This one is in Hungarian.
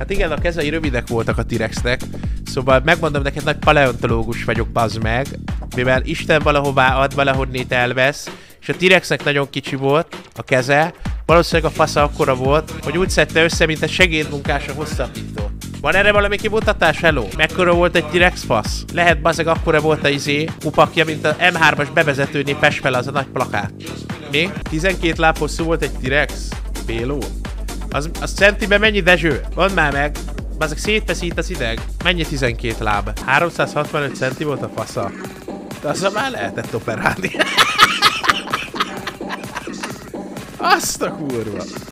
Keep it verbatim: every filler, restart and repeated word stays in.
Hát igen, a kezei rövidek voltak a T-rexnek, szóval megmondom neked, nagy paleontológus vagyok, bazd meg, mivel Isten valahová ad, valahonnét elvesz, és a T-rexnek nagyon kicsi volt a keze, valószínűleg a fasza akkora volt, hogy úgy szedte össze, mint egy segédmunkás a hosszabbító. Van erre valami kimutatás, hello? Mekkora volt egy T-rex fasz? Lehet bazeg akkora volt a izé, kupakja, mint a M hármas bevezetőnél Pestfele az a nagy plakát. Mi? tizenkét láb hosszú volt egy T-rex? Béló? Az, az centiben mennyi, Dezső? Mondd már meg! Bazeg szétfeszít az ideg. Mennyi tizenkét láb? háromszázhatvanöt centi volt a fasza. De azzal már lehetett operálni. Azt a kurva!